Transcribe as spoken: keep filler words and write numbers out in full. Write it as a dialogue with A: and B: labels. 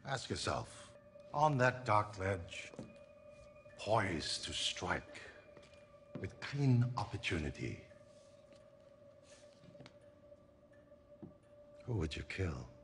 A: Ask yourself, on that dark ledge, poised to strike with clean opportunity, who would you kill?